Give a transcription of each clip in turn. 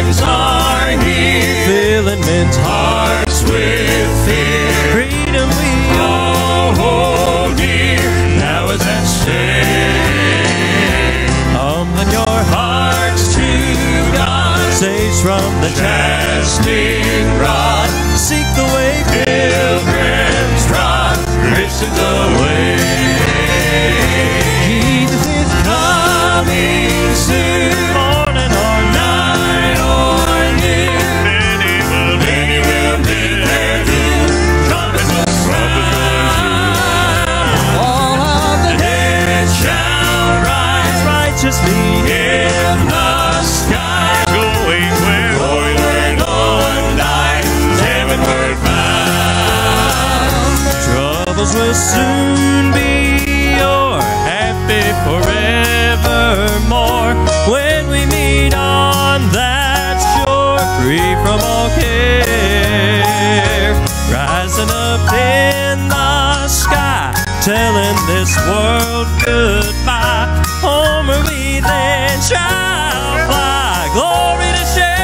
times are here, filling men's hearts with fear. freedom we Oh, dear, now is at stake. humbling your Hearts to God, saves from the casting rod, seek the way pilgrims trod, listen the way. Jesus is Coming soon, morning or night or noon. Many will meet their doom. Trumpets will sound. all of the Dead shall rise righteously in the sky. Going where no one died, heavenward bound. troubles will soon be o'er, happy forevermore when we meet on that shore, free from all care, rising up in the sky, telling this world goodbye. Homer we then shall fly, glory to share.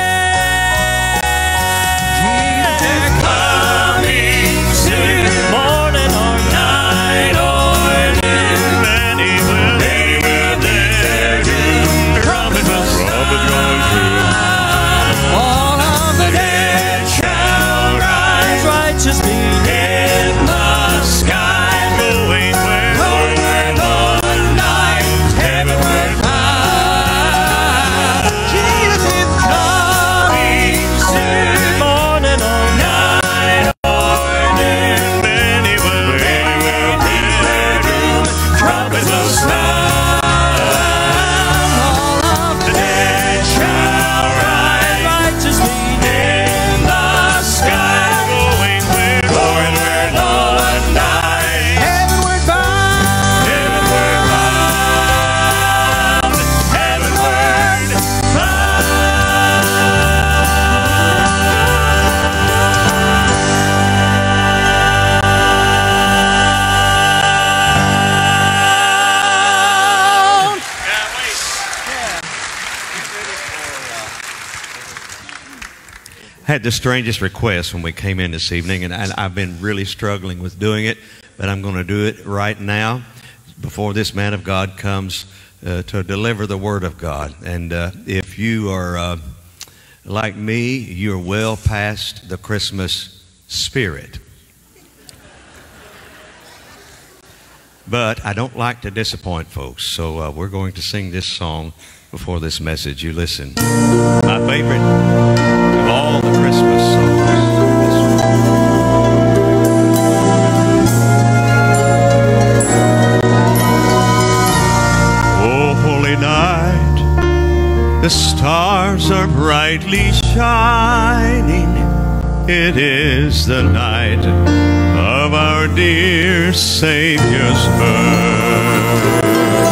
Coming soon, Morning or night or noon. Many will meet their doom. Trumpets will sound. all of the Dead shall rise righteous be in the sky. Going where no one died, heavenward bound. Jesus is Coming soon, morning or night or noon. Many will meet their doom. Trumpets will sound. The dead shall rise righteous be in the sky. Going where no one died. heavenward bound. Heavenward bound. Heavenward bound. Had the strangest request when we came in this evening, and I've been really struggling with doing it, but I'm going to do it right now before this man of God comes to deliver the Word of God. And if you are like me, you're well past the Christmas spirit. But I don't like to disappoint folks, so we're going to sing this song before this message. You listen. My favorite of all the Christmas songs. Oh, holy night, the stars are brightly shining. It is the night of our dear Savior's birth.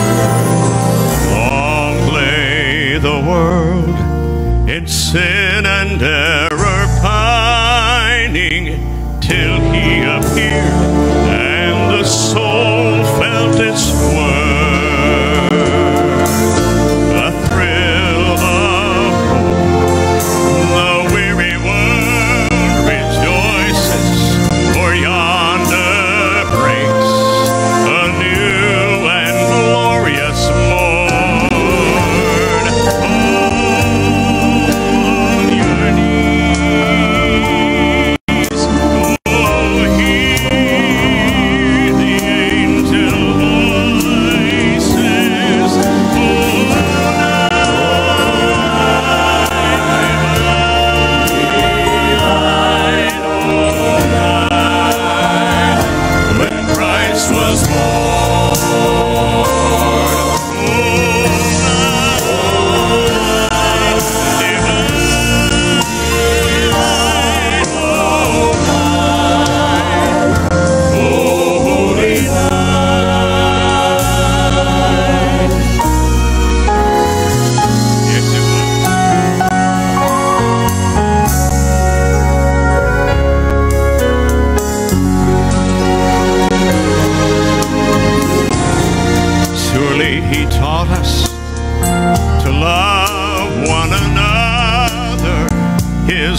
Long lay the world in sin and error pining, till He appeared and the soul felt its worth. A thrill of hope, the weary world rejoices, for yonder breaks a new and glorious morn. On your knees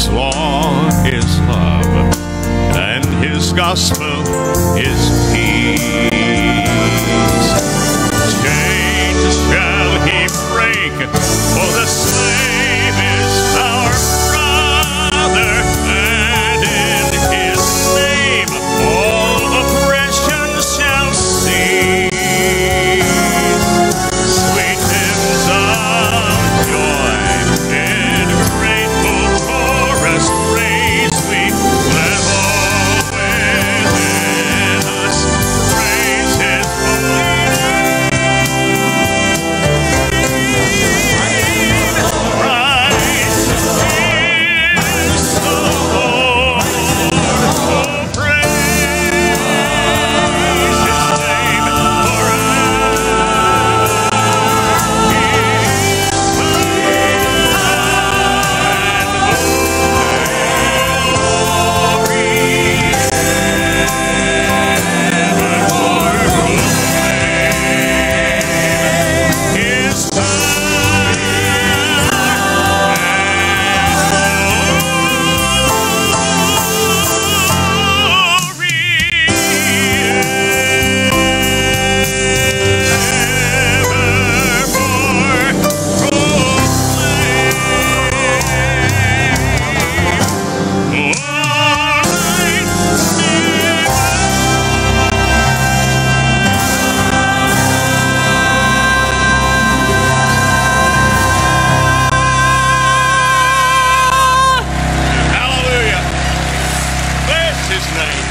His law is love, and His gospel is peace. Chains shall He break, for the slave is our brother, and in His name all oppression shall cease. Sweet hymns of joy in grateful chorus praise we level within us. Praise His holy name. Christ is the Lord. Oh, praise His name Hallelujah. Bless His name.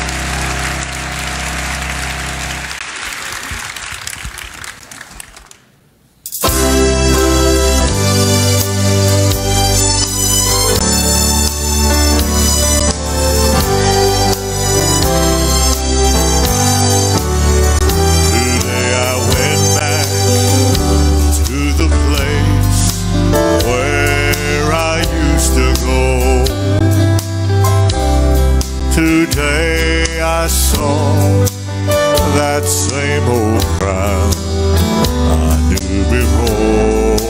Today I went back to the place where I used to go. Today I saw that same old crowd I knew before.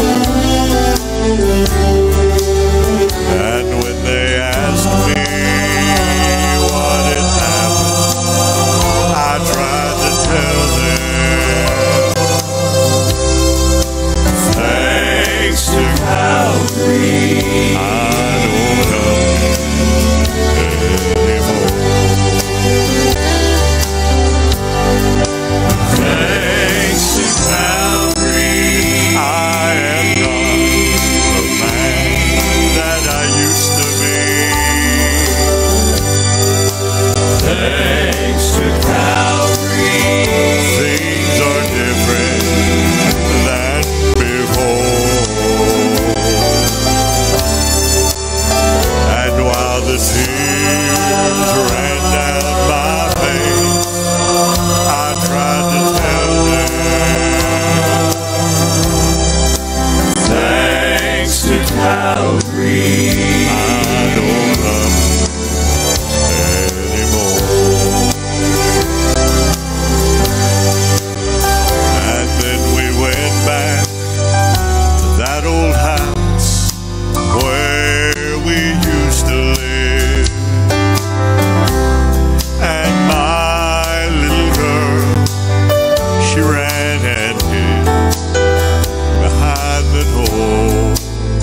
And when they asked me what had happened, I tried to tell them, thanks to Calvary, I don't come anymore. Thanks to Calvary, I am not the man that I used to be. Thanks to Calvary, things are different than before. And while the tears ran down my face, I tried to tell them, thanks to Calvary, I don't love anymore. And then we went back to that old house where we used to live. And my little girl, she ran and hid behind the door.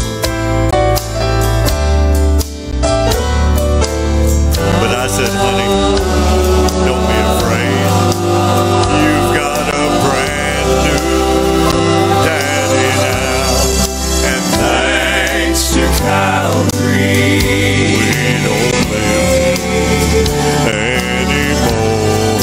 But I said, honey, don't be afraid. You've got a brand new daddy now. And thanks to Calvary, we don't live anymore.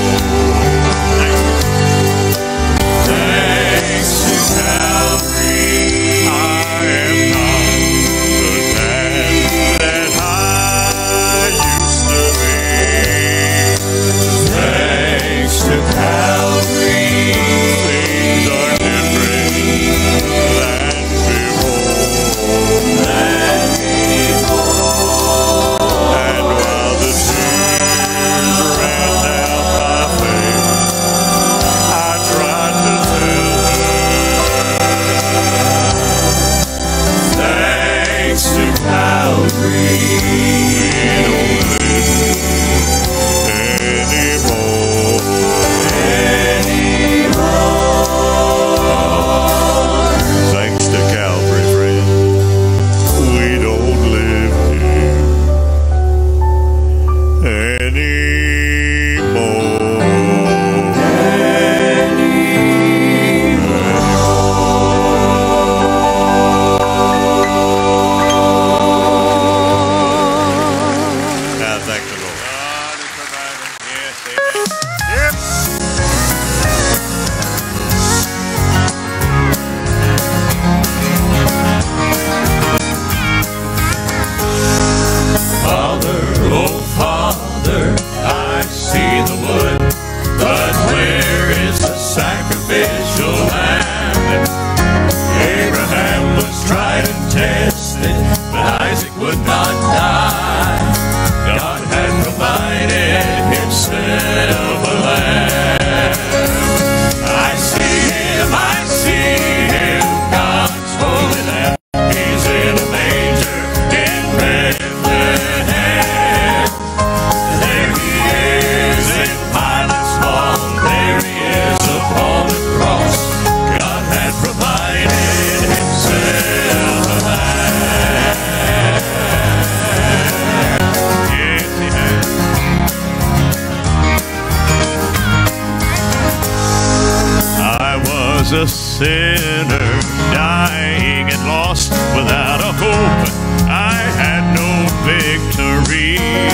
Thanks to Calvary, I am not the dad that I used to be. Thanks to Calvary, things are different than before. to Calvary. Thanks to Calvary, friend, we don't live here anymore. Thank the Lord. God is providing. Yes, amen. Yep. Father, oh Father, I see the wood, but where is the sacrificial lamb? Abraham was tried and tested, but Isaac would not die. God had provided himself a lamb. I see him, God's holy lamb. He's in a manger in Bethlehem. There he is in Pilate's hall. There he is upon the cross. God had provided himself a lamb. Yes, he had. I was a sinner, dying and lost without a hope. I had no victory.